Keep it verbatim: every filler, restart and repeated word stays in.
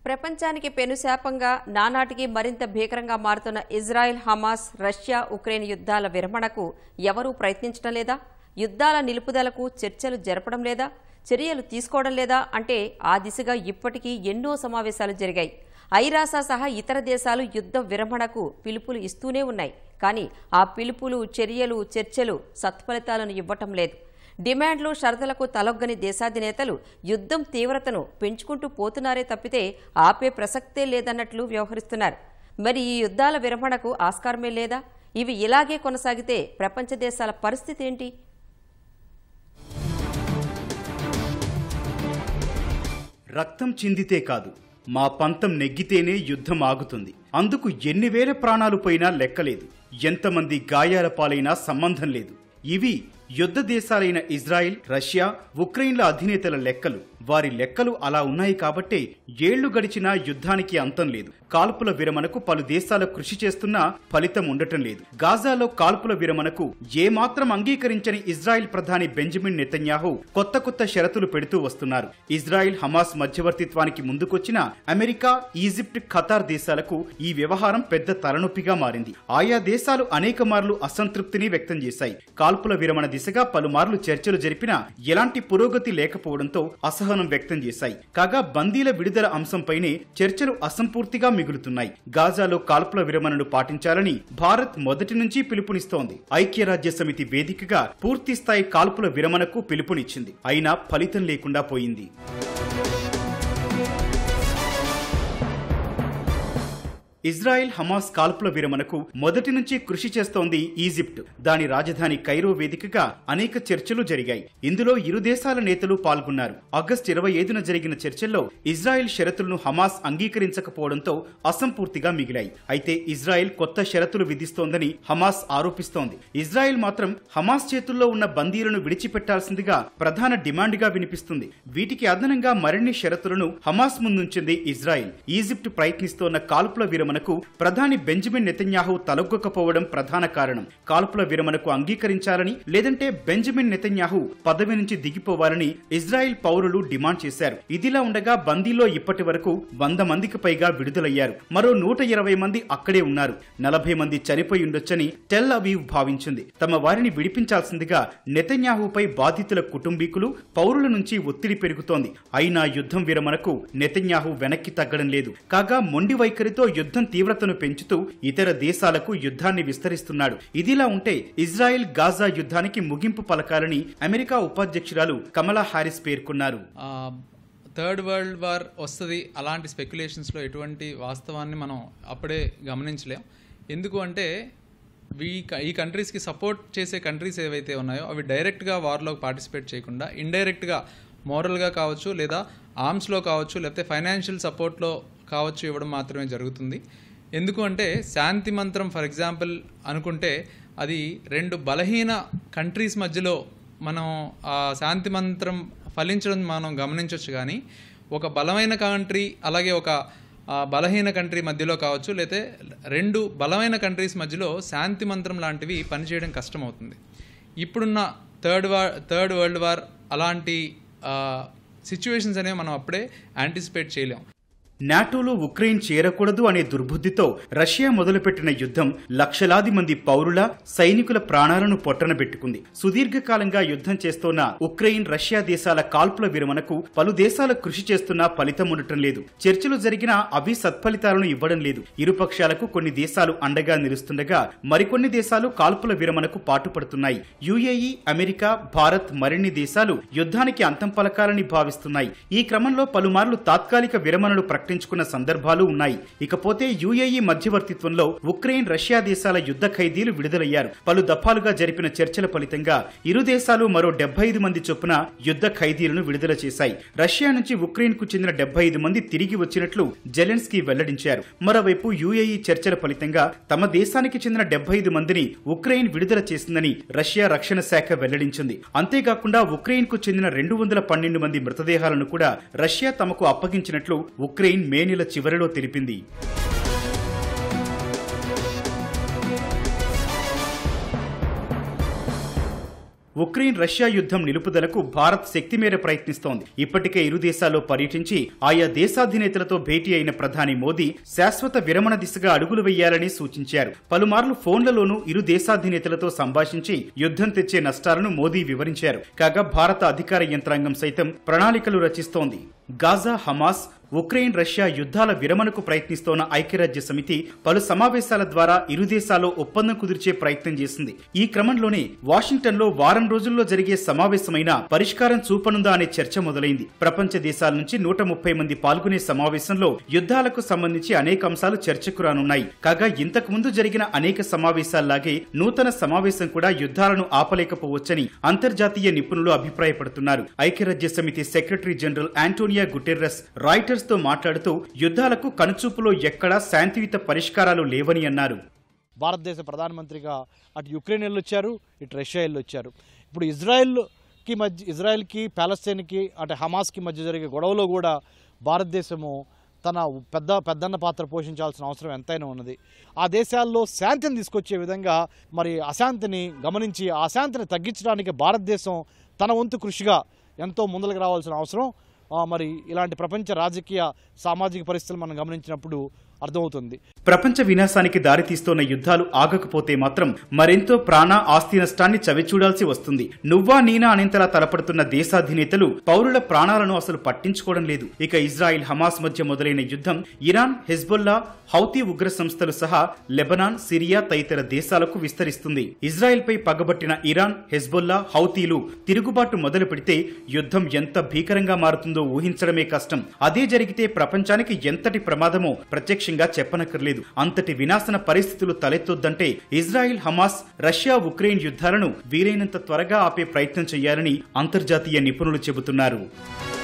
ప్రపంచానికి పెనుశాపంగా నానాటికి మరింత భీకరంగా మారుతున్న ఇజ్రాయెల్, హమాస్, రష్యా, ఉక్రెయిన్ యుద్ధాల విరమణకు ఎవరూ ప్రయత్నించడం లేదా? యుద్ధాల నిలుపుదలకు చర్చలు జరపడం లేదా? చర్యలు తీసుకోవడం లేదా అంటే ఆ దిశగా ఇప్పటికీ ఎన్నో సమావేశాలు జరిగాయి. ఐరాస సహా ఇతర దేశాలు యుద్ధ విరమణకు పిలుపులు ఇస్తూనే ఉన్నాయి. కానీ ఆ పిలుపులు, చర్యలు, చర్చలు సత్ఫలితాలను ఇవ్వటం లేదు. డిమాండ్లు, షరతులకు తలొగ్గని దేశాధినేతలు యుద్ధం తీవ్రతను పెంచుకుంటూ పోతున్నారే తప్పితే ఆపే ప్రసక్తే లేదన్నట్లు వ్యవహరిస్తున్నారు. మరి ఈ యుద్ధాల విరమణకు ఆస్కారమే లేదా? ఇవి ఇలాగే కొనసాగితే ప్రపంచ దేశాల పరిస్థితి ఏంటి? రక్తం చిందితే కాదు, మా పంతం నెగ్గితేనే యుద్ధం ఆగుతుంది. అందుకు ఎన్ని వేల ప్రాణాలు పోయినా లెక్కలేదు, ఎంతమంది గాయాల పాలైనా సంబంధం లేదు. ఇవి యుద్ధ దేశాలైన ఇజ్రాయిల్, రష్యా, ఉక్రెయిన్ల అధినేతల లెక్కలు. వారి లెక్కలు అలా ఉన్నాయి కాబట్టే ఏళ్లు గడిచినా యుద్ధానికి అంతం లేదు. కాల్పుల విరమణకు పలు దేశాలు కృషి చేస్తున్నా ఫలితం ఉండటం లేదు. గాజాలో కాల్పుల విరమణకు ఏమాత్రం అంగీకరించని ఇజ్రాయిల్ ప్రధాని బెంజమిన్ నెతన్యాహు కొత్త కొత్త షరతులు పెడుతూ వస్తున్నారు. ఇజ్రాయిల్, హమాస్ మధ్యవర్తిత్వానికి ముందుకొచ్చిన అమెరికా, ఈజిప్ట్, ఖతార్ దేశాలకు ఈ వ్యవహారం పెద్ద తలనొప్పిగా మారింది. ఆయా దేశాలు అనేక మార్లు అసంతృప్తిని వ్యక్తం చేశాయి. కాల్పుల విరమణ దిశగా పలుమార్లు చర్చలు జరిపినా ఎలాంటి పురోగతి లేకపోవడంతో అసహనం వ్యక్తం చేశాయి. కాగా బందీల విడుదల అంశంపైనే చర్చలు అసంపూర్తిగా మిగులుతున్నాయి. గాజాలో కాల్పుల విరమణను పాటించాలని భారత్ మొదటి నుంచి పిలుపునిస్తోంది. ఐక్యరాజ్య సమితి వేదికగా పూర్తిస్థాయి కాల్పుల విరమణకు పిలుపునిచ్చింది. అయినా ఫలితం లేకుండా పోయింది. ఇజ్రాయెల్, హమాస్ కాల్పుల విరమణకు మొదటి నుంచి కృషి చేస్తోంది ఈజిప్ట్. దాని రాజధాని కైరో వేదికగా అనేక చర్చలు జరిగాయి. ఇందులో ఇరు దేశాల నేతలు పాల్గొన్నారు. ఆగస్టు ఇరవై ఐదున జరిగిన చర్చల్లో ఇజ్రాయెల్ షరతులను హమాస్ అంగీకరించకపోవడంతో అసంపూర్తిగా మిగిలాయి. అయితే ఇజ్రాయెల్ కొత్త షరతులు విధిస్తోందని హమాస్ ఆరోపిస్తోంది. ఇజ్రాయెల్ మాత్రం హమాస్ చేతుల్లో ఉన్న బందీలను విడిచిపెట్టాల్సిందిగా ప్రధాన డిమాండ్గా వినిపిస్తుంది. వీటికి అదనంగా మరిన్ని షరతులను హమాస్ ముందుంచింది ఇజ్రాయెల్. ఈజిప్ట్ ప్రయత్నిస్తోన్న కాల్పుల విరమణ ప్రధాని బెంజమిన్ నెతన్యాహు తలొగ్గకపోవడం ప్రధాన కారణం. కాల్పుల విరమణకు అంగీకరించాలని, లేదంటే బెంజమిన్ నెతన్యాహు పదవి నుంచి దిగిపోవాలని ఇజ్రాయెల్ పౌరులు డిమాండ్ చేశారు. ఇదిలా ఉండగా బందీలో ఇప్పటి వరకు వంద మందికి పైగా విడుదలయ్యారు. మరో నూట ఇరవై మంది అక్కడే ఉన్నారు. నలభై మంది చనిపోయి ఉండొచ్చని టెల్ అవీవ్ భావించింది. తమ వారిని విడిపించాల్సిందిగా నెతన్యాహుపై బాధితుల కుటుంబీకులు, పౌరుల నుంచి ఒత్తిడి పెరుగుతోంది. అయినా యుద్ధం విరమణకు నెతన్యాహు వెనక్కి తగ్గడం లేదు. కాగా మొండి వైఖరితో యుద్ధం తీవ్రతను పెంచుతూ ఇతర దేశాలకు యుద్ధాన్ని విస్తరిస్తున్నాడు. ఇదిలా ఉంటే ఇజ్రాయెల్, గాజా యుద్ధానికి ముగింపు పలకాలని అమెరికా ఉపాధ్యక్షురాలు కమలా హారిస్ పేర్కొన్నారు. థర్డ్ వరల్డ్ వార్ వస్తుంది అలాంటి స్పెక్యులేషన్స్లో ఎటువంటి వాస్తవాన్ని మనం అప్పుడే గమనించలేం. ఎందుకు అంటే ఈ ఈ కంట్రీస్కి సపోర్ట్ చేసే కంట్రీస్ ఏవైతే ఉన్నాయో అవి డైరెక్ట్గా వార్లోకి పార్టిసిపేట్ చేయకుండా ఇండైరెక్ట్గా మోరల్గా కావచ్చు, లేదా ఆర్మ్స్లో కావచ్చు, లేకపోతే ఫైనాన్షియల్ సపోర్ట్లో కావచ్చు ఇవ్వడం మాత్రమే జరుగుతుంది. ఎందుకు అంటే శాంతి మంత్రం ఫర్ ఎగ్జాంపుల్ అనుకుంటే అది రెండు బలహీన కంట్రీస్ మధ్యలో మనం ఆ శాంతి మంత్రం ఫలించడం మనం గమనించవచ్చు. కానీ ఒక బలమైన కంట్రీ అలాగే ఒక బలహీన కంట్రీ మధ్యలో కావచ్చు, లేకపోతే రెండు బలమైన కంట్రీస్ మధ్యలో శాంతి మంత్రం లాంటివి పనిచేయడం కష్టమవుతుంది. ఇప్పుడున్న third war third world war అలాంటి సిచ్యువేషన్స్ అనేవి మనం అప్పుడే యాంటిసిపేట్ చేయలేం. నాటోలో ఉక్రెయిన్ చేరకూడదు అనే దుర్బుద్ధితో రష్యా మొదలుపెట్టిన యుద్ధం లక్షలాది మంది పౌరుల, సైనికుల ప్రాణాలను పొట్టనబెట్టుకుంది. సుదీర్ఘకాలంగా యుద్ధం చేస్తోన్న ఉక్రెయిన్, రష్యా దేశాల కాల్పుల విరమణకు పలు దేశాలు కృషి చేస్తున్నా ఫలితం ఉండటం లేదు. చర్చలు జరిగినా అవి సత్ఫలితాలను ఇవ్వడం లేదు. ఇరుపక్షాలకు కొన్ని దేశాలు అండగా నిలుస్తుండగా మరికొన్ని దేశాలు కాల్పుల విరమణకు పాటుపడుతున్నాయి. యుఏఈ, అమెరికా, భారత్ మరిన్ని దేశాలు యుద్ధానికి అంతం పలకాలని భావిస్తున్నాయి. ఈ క్రమంలో పలుమార్లు తాత్కాలిక విరమణలు ప్రకటించుకున్న సందర్భాలు ఉన్నాయి. ఇకపోతే యుఏఈ మధ్యవర్తిత్వంలో ఉక్రెయిన్, రష్యా దేశాల యుద్ధ ఖైదీలు విడుదలయ్యారు. పలు దఫాలుగా జరిపిన చర్చల ఫలితంగా ఇరు దేశాలు మరో డెబ్బై ఐదు మంది చొప్పున యుద్ధ ఖైదీలను విడుదల చేశాయి. రష్యా నుంచి ఉక్రెయిన్ కు చెందిన డెబ్బై ఐదు మంది తిరిగి వచ్చినట్లు జెలెన్స్కీ వెల్లడించారు. మరోవైపు యుఏఈ చర్చల ఫలితంగా తమ దేశానికి చెందిన డెబ్బై ఐదు మందిని ఉక్రెయిన్ విడుదల చేసిందని రష్యా రక్షణ శాఖ వెల్లడించింది. అంతేకాకుండా ఉక్రెయిన్ కు చెందిన రెండు వందల పన్నెండు మంది మృతదేహాలను కూడా రష్యా తమకు అప్పగించినట్లు ఉక్రెయిన్ మే నెల చివరిలో తెలిపింది. ఉక్రెయిన్ రష్యా యుద్ధం నిలుపుదలకు భారత్ శక్తి మేర ప్రయత్నిస్తోంది. ఇప్పటికే ఇరు దేశాల్లో పర్యటించి ఆయా దేశాధినేతలతో భేటీ అయిన ప్రధాని మోదీ శాశ్వత విరమణ దిశగా అడుగులు వేయాలని సూచించారు. పలుమార్లు ఫోన్లలోనూ ఇరు దేశాధినేతలతో సంభాషించి యుద్ధం తెచ్చే నష్టాలను మోదీ వివరించారు. కాగా భారత అధికార యంత్రాంగం సైతం ప్రణాళికలు రచిస్తోంది. గాజా, హమాస్, ఉక్రెయిన్ రష్యా యుద్ధాల విరమణకు ప్రయత్నిస్తోన్న ఐక్యరాజ్య సమితి పలు సమావేశాల ద్వారా ఇరు దేశాల్లో ఒప్పందం కుదిర్చే ప్రయత్నం చేసింది. ఈ క్రమంలోనే వాషింగ్టన్ లో వారం రోజుల్లో జరిగే సమావేశమైన పరిష్కారం చూపనుందా అనే చర్చ మొదలైంది. ప్రపంచ దేశాల నుంచి నూట ముప్పై మంది పాల్గొనే సమావేశంలో యుద్ధాలకు సంబంధించి అనేక అంశాలు చర్చకు రానున్నాయి. కాగా ఇంతకు ముందు జరిగిన అనేక సమావేశాల్లాగే నూతన సమావేశం కూడా యుద్ధాలను ఆపలేకపోవచ్చని అంతర్జాతీయ నిపుణులు అభిప్రాయపడుతున్నారు. ఐక్యరాజ్య సమితి secretary general Antonio Guterres Reuters తో మాట్లాడుతూ యుద్ధాలకు కనుచూపులో ఎక్కడా శాంతియుత పరిష్కారాలు లేవని అన్నారు. భారతదేశ ప్రధానమంత్రిగా అటు యుక్రెయిన్ వెళ్ళొచ్చారు, ఇటు రష్యా వెళ్ళొచ్చారు. ఇప్పుడు ఇజ్రాయెల్కి మధ్య ఇజ్రాయెల్కి ప్యాలెస్తైన్కి అటు హమాస్కి మధ్య జరిగే గొడవలో కూడా భారతదేశము తన పెద్ద పెద్దన్న పాత్ర పోషించాల్సిన అవసరం ఎంతైనా ఉన్నది. ఆ దేశాల్లో శాంతిని తీసుకొచ్చే విధంగా మరి అశాంతిని గమనించి ఆ అశాంతిని తగ్గించడానికి భారతదేశం తన వంతు కృషిగా ఎంతో ముందలకు రావాల్సిన అవసరం మరి ఇలాంటి ప్రపంచ రాజకీయ సామాజిక పరిస్థితులు మనం గమనించినప్పుడు అర్థమవుతుంది. ప్రపంచ వినాశానికి దారితీస్తున్న యుద్ధాలు ఆగకపోతే మాత్రం మరెంతో ప్రాణ ఆస్తి నష్టాన్ని చవిచూడాల్సి వస్తుంది. నువ్వా నీనా అనేంతలా తలపడుతున్న దేశాధినేతలు పౌరుల ప్రాణాలను అసలు పట్టించుకోవడం లేదు. ఇక ఇజ్రాయిల్ హమాస్ మధ్య మొదలైన యుద్ధం ఇరాన్, హెజ్బొల్లా, హౌతీ ఉగ్ర సంస్థలు సహా లెబనాన్, సిరియా తదితర దేశాలకు విస్తరిస్తుంది. ఇజ్రాయెల్ పై పగబట్టిన ఇరాన్, హెజ్బొల్లా, హౌతీలు తిరుగుబాటు మొదలు పెడితే యుద్ధం ఎంత భీకరంగా మారుతుందో ఊహించడమే కష్టం. అదే జరిగితే ప్రపంచానికి ఎంతటి ప్రమాదమో ప్రత్యక్షంగా చెప్పనక్కర్లేదు. అంతటి వినాశన పరిస్థితులు తలెత్తొద్దంటే ఇజ్రాయిల్, హమాస్, రష్యా, ఉక్రెయిన్ యుద్ధాలను వీలైనంత త్వరగా ఆపే ప్రయత్నం చేయాలని అంతర్జాతీయ నిపుణులు చెబుతున్నారు.